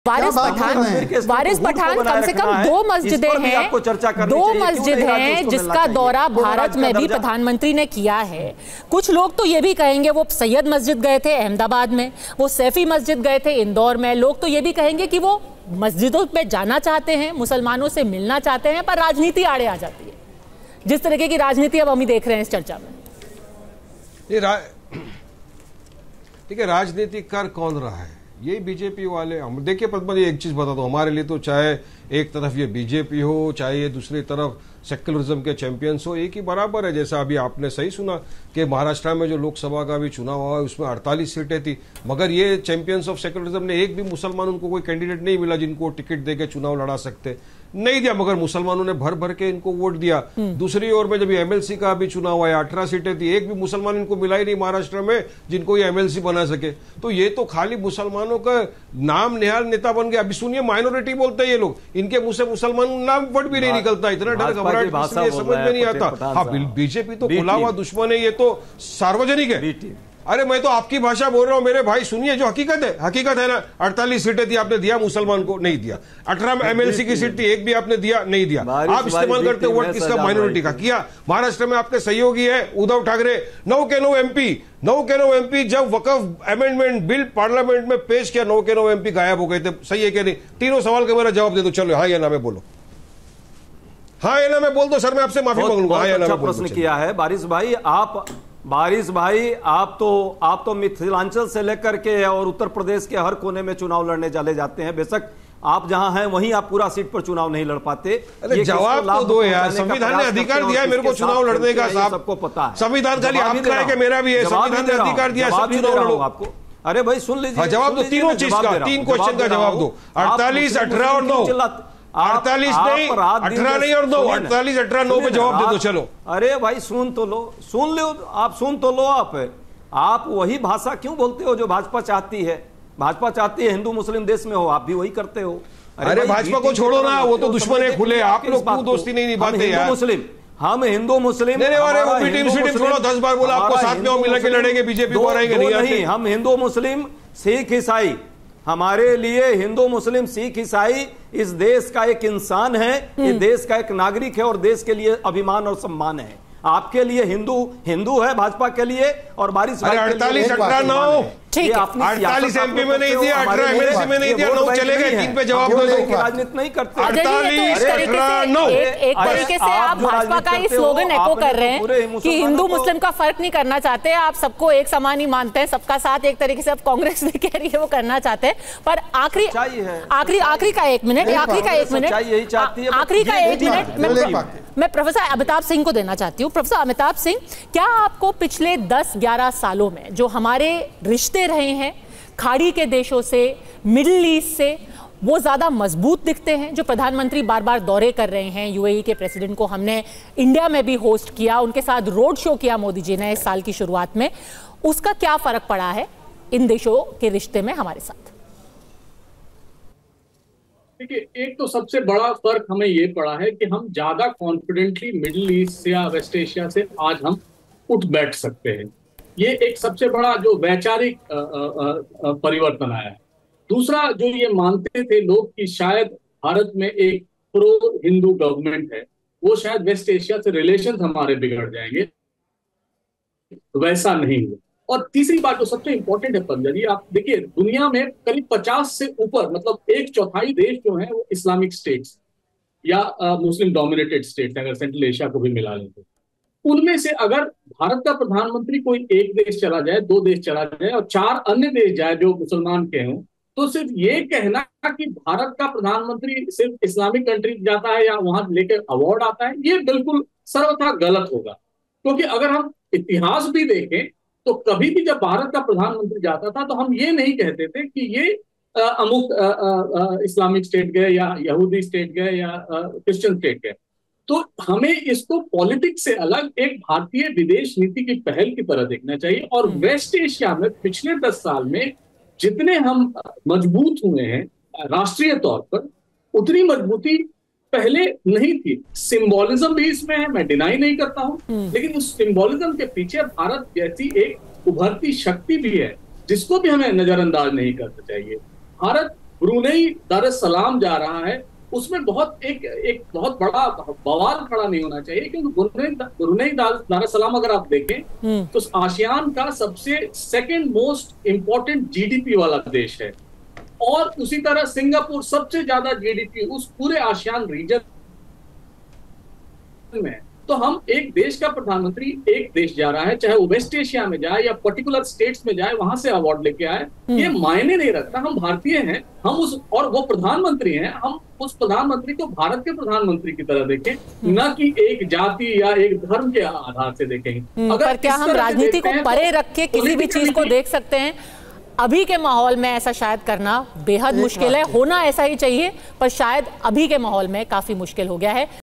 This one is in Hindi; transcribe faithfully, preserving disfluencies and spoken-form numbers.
वारिस पठान वारिस पठान कम से कम दो मस्जिदें हैं, दो मस्जिद हैं जिसका दौरा भारत में भी प्रधानमंत्री ने किया है। कुछ लोग तो ये भी कहेंगे वो सैयद मस्जिद गए थे अहमदाबाद में, वो सैफी मस्जिद गए थे इंदौर में। लोग तो ये भी कहेंगे कि वो मस्जिदों पे जाना चाहते हैं, मुसलमानों से मिलना चाहते हैं, पर राजनीति आड़े आ जाती है। जिस तरीके की राजनीति अब हम ही देख रहे हैं इस चर्चा में। ठीक है, राजनीति कर कौन रहा है? यही बीजेपी वाले। हम देखिए पद्मा जी, एक चीज बता दो, हमारे लिए तो चाहे एक तरफ ये बीजेपी हो, चाहे ये दूसरी तरफ सेक्युलरिज्म के चैंपियंस हो, एक ही बराबर है। जैसा अभी आपने सही सुना कि महाराष्ट्र में जो लोकसभा का भी चुनाव हुआ है उसमें अड़तालीस सीटें थी, मगर ये चैंपियंस ऑफ सेक्युलरिज्म ने एक भी मुसलमान उनको कोई कैंडिडेट नहीं मिला जिनको टिकट देके चुनाव लड़ा सकते, नहीं दिया, मगर मुसलमानों ने भर भर के इनको वोट दिया। दूसरी ओर में जब एमएलसी का भी चुनाव आया, अठारह सीटें थी, एक भी मुसलमान इनको मिला ही नहीं महाराष्ट्र में जिनको ये एमएलसी बना सके। तो ये तो खाली मुसलमानों का नाम निहाल नेता बन गया। अभी सुनिए, माइनॉरिटी बोलते हैं ये लोग, इनके मुंह से मुसलमान नाम वर्ड भी नहीं निकलता, इतना डर घबराहट समझ में नहीं आता। हाँ, बीजेपी तो खुला हुआ दुश्मन है, ये तो सार्वजनिक है। अरे मैं तो आपकी भाषा बोल रहा हूं मेरे भाई, सुनिए जो हकीकत है, हकीकत है ना। अड़तालीस सीटें थी, आपने दिया मुसलमान को? नहीं दिया। अठारह एमएलसी की सीट थी, एक भी आपने दिया? नहीं दिया। आप इस्तेमाल करते वोट किसका? माइनॉरिटी का किया। महाराष्ट्र में आपके सहयोगी है उद्धव ठाकरे, नौ के नौ एमपी, नौ के नौ एमपी जब वकफ अमेंडमेंट बिल पार्लियामेंट में पेश किया, नौ के नौ एमपी गायब हो गए थे। सही है कि नहीं? तीनों सवाल का मेरा जवाब दे दो। चलो हाँ या ना में बोलो, हाँ या ना में बोल दो। सर मैं आपसे माफी मांगूंगा। हाँ या ना में प्रश्न किया है बारिश भाई। आप बारिश भाई आप तो आप तो मिथिलांचल से लेकर के और उत्तर प्रदेश के हर कोने में चुनाव लड़ने चले जाते हैं। बेशक आप जहां हैं वहीं आप पूरा सीट पर चुनाव नहीं लड़ पाते। अरे जवाब तो दो यार, संविधान ने अधिकार दिया है मेरे को चुनाव लड़ने का। साहब सबको पता है, संविधान खाली आपका है कि मेरा भी है? संविधान ने अधिकार दिया सब चुनाव लड़ो आपको। अरे भाई सुन लीजिए, जवाब दो तीनों चीज का, तीन क्वेश्चन का जवाब दो। अड़तालीस अठारह और नौ, अड़तालीस नहीं अठारह नहीं और दो, अड़तालीस अठारह नौ पे जवाब दे दो। चलो अरे भाई सुन तो लो, सुन लो आप, सुन तो लो आप। आप वही भाषा क्यों बोलते हो जो भाजपा चाहती है? भाजपा चाहती है हिंदू मुस्लिम देश में हो, आप भी वही करते हो। अरे भाजपा को छोड़ो ना, वो तो दुश्मन है खुले। आप लोग क्यों दोस्ती नहीं निभाते यार? मुस्लिम हम हिंदू मुस्लिम छोड़ो, दस बार बोला आपको, साथ में मिलकर के लड़ेंगे, बीजेपी को हराएंगे नहीं। हम हिंदू मुस्लिम सिख ईसाई, हमारे लिए हिंदू मुस्लिम सिख ईसाई इस देश का एक इंसान है, ये देश का एक नागरिक है और देश के लिए अभिमान और सम्मान है। आपके लिए हिंदू हिंदू है, भाजपा के लिए और बारिश अड़तालीस अठारह नौ अड़तालीस एमपी में नहीं दिया, अठारह एमएलसी में नहीं दिया, नौ चले गए। तीन पे जवाब दो। राजनीति नहीं करते। अड़तालीस अठारह नौ एक तरीके से आप भाजपा का ही स्लोगन एको कर रहे हैं कि हिंदू मुस्लिम का फर्क नहीं करना चाहते, आप सबको एक समान ही मानते हैं, सबका साथ। एक तरीके से अब कांग्रेस भी कह रही है वो करना चाहते हैं। पर आखिरी आखिरी आखिरी का एक मिनट आखिरी का एक मिनट आखिरी का एक मिनट मैं प्रोफेसर अमिताभ सिंह को देना चाहती हूँ। प्रोफेसर अमिताभ सिंह, क्या आपको पिछले दस ग्यारह सालों में जो हमारे रिश्ते रहे हैं खाड़ी के देशों से, मिडिल ईस्ट से, वो ज्यादा मजबूत दिखते हैं? जो प्रधानमंत्री बार बार दौरे कर रहे हैं, यूएई के प्रेसिडेंट को हमने इंडिया में भी होस्ट किया, उनके साथ रोड शो किया मोदी जी ने इस साल की शुरुआत में, उसका क्या फर्क पड़ा है इन देशों के रिश्ते में हमारे साथ? देखिए, एक तो सबसे बड़ा फर्क हमें ये पड़ा है कि हम ज्यादा कॉन्फिडेंटली मिडिल ईस्ट या वेस्ट एशिया से आज हम उठ बैठ सकते हैं। ये एक सबसे बड़ा जो वैचारिक परिवर्तन आया है। दूसरा, जो ये मानते थे लोग कि शायद भारत में एक प्रो हिंदू गवर्नमेंट है, वो शायद वेस्ट एशिया से रिलेशन हमारे बिगड़ जाएंगे, वैसा नहीं हुआ। और तीसरी बात जो सबसे इंपॉर्टेंट है पंजा जी, आप देखिए दुनिया में करीब पचास से ऊपर, मतलब एक चौथाई देश जो है वो इस्लामिक स्टेट्स या मुस्लिम डोमिनेटेड स्टेट्स, अगर सेंट्रल एशिया को भी मिला लें तो उनमें से अगर भारत का प्रधानमंत्री कोई एक देश चला जाए, दो देश चला जाए और चार अन्य देश जाए जो मुसलमान के हों, तो सिर्फ ये कहना कि भारत का प्रधानमंत्री सिर्फ इस्लामिक कंट्री जाता है या वहां लेकर अवार्ड आता है, ये बिल्कुल सर्वथा गलत होगा। क्योंकि अगर हम इतिहास भी देखें तो कभी भी जब भारत का प्रधानमंत्री जाता था तो हम ये नहीं कहते थे कि ये आ, अमुक आ, आ, इस्लामिक स्टेट गए या यहूदी स्टेट गए या क्रिश्चियन स्टेट गए। तो हमें इसको पॉलिटिक्स से अलग एक भारतीय विदेश नीति की पहल की तरह देखना चाहिए। और वेस्ट एशिया में पिछले दस साल में जितने हम मजबूत हुए हैं राष्ट्रीय तौर पर, उतनी मजबूती पहले नहीं थी। सिंबोलिज्म भी इसमें है, मैं डिनाई नहीं करता हूं, लेकिन उस सिंबोलिज्म के पीछे भारत जैसी एक उभरती शक्ति भी है जिसको भी हमें नजरअंदाज नहीं करना चाहिए। भारत ब्रुनेई दार एस सलाम जा रहा है, उसमें बहुत एक एक बहुत बड़ा बवाल खड़ा नहीं होना चाहिए, क्योंकि ब्रुनेई ब्रुनेई दार एस सलाम अगर आप देखें तो आसियान का सबसे सेकंड मोस्ट इंपॉर्टेंट जीडीपी वाला देश है, और उसी तरह सिंगापुर सबसे ज्यादा जीडीपी उस पूरे आसियान रीजन में। तो हम एक देश का प्रधानमंत्री एक देश जा रहा है, चाहे वो वेस्ट एशिया में जाए या पर्टिकुलर स्टेट्स में जाए, वहां से अवार्ड लेके आए, ये मायने नहीं रखता। हम भारतीय हैं, हम उस और वो प्रधानमंत्री हैं, हम उस प्रधानमंत्री को भारत के प्रधानमंत्री की तरह देखें, न कि एक जाति या एक धर्म के आधार से देखें। अगर क्या हम राजनीति को परे रख के किसी भी चीज को देख सकते हैं? अभी के माहौल में ऐसा शायद करना बेहद मुश्किल है, होना ऐसा ही चाहिए, पर शायद अभी के माहौल में काफी मुश्किल हो गया है।